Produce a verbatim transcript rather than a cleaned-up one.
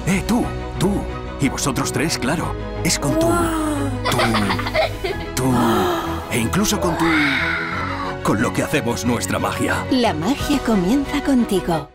Eh, tú, tú. Y vosotros tres, claro. Es con tú. Tú. Tú. E incluso con tú. Con lo que hacemos nuestra magia. La magia comienza contigo.